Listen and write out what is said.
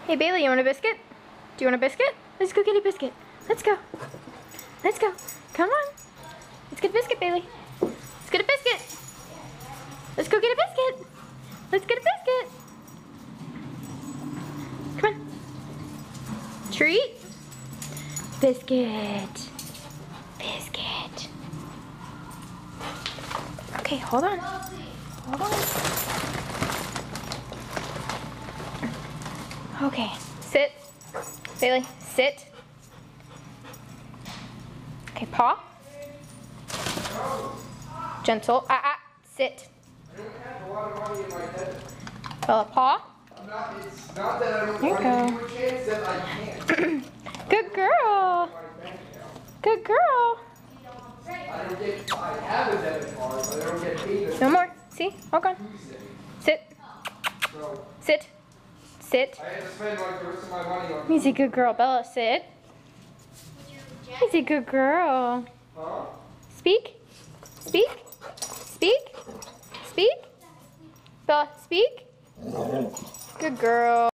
Hey Bailey, you want a biscuit? Do you want a biscuit? Let's go get a biscuit. Let's go. Let's go. Come on. Let's get a biscuit, Bailey. Let's get a biscuit. Let's go get a biscuit. Let's get a biscuit. Come on. Treat. Biscuit. Biscuit. Okay, hold on. Hold on. Okay, sit. Bailey, sit. Okay, paw. Gentle. Sit. Bella, paw. It's not that I don't There you want to go. give you a chance, that I can't. Good girl. Good girl. I have a debit card, but I don't get paid. No more. See? Walk on. Sit. So Sit. Sit. I had to spend like the rest of my money on. He's a good girl. Bella, sit. He's a good girl. Huh? Speak. Speak. Speak. Speak. Bella, speak. Good girl.